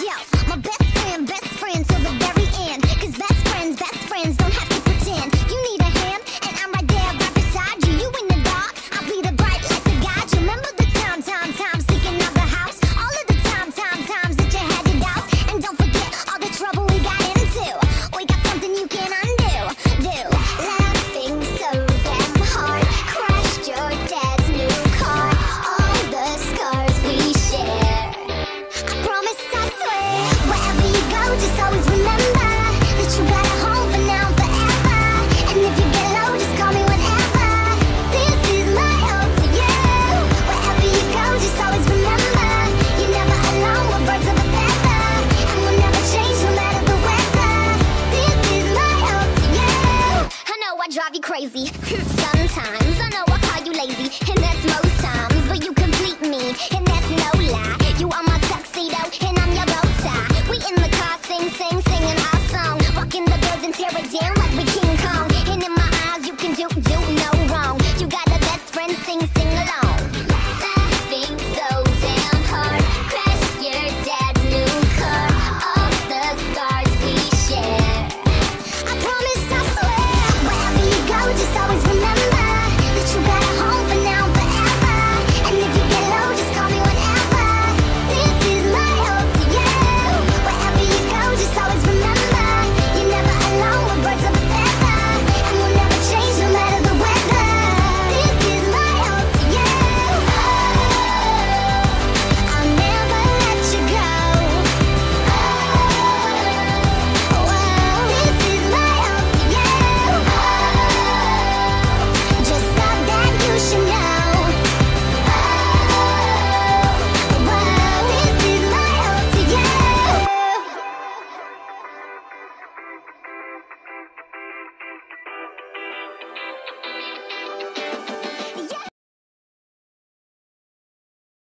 Yo, my best friend till the very end. Cause best friends don't have to pretend. You need a hand, and I'm right there, right beside you. You in the dark, I'll be the bright light to guide you. Remember the times sticking out the house. All of the times that you had your doubts. And don't forget all the trouble we got into. We got something you can undo. Laughing so damn hard, crashed your dad's new car. All the scars we share. I promise, I swear, wherever you go, just always remember that you got a home for now and forever. And if you get low, just call me whenever. This is my ode to you. Wherever you go, just always remember you're never alone, we're birds of a feather. And we'll never change no matter the weather. This is my ode to you. I know I drive you crazy sometimes. I know I call you lazy, and that's most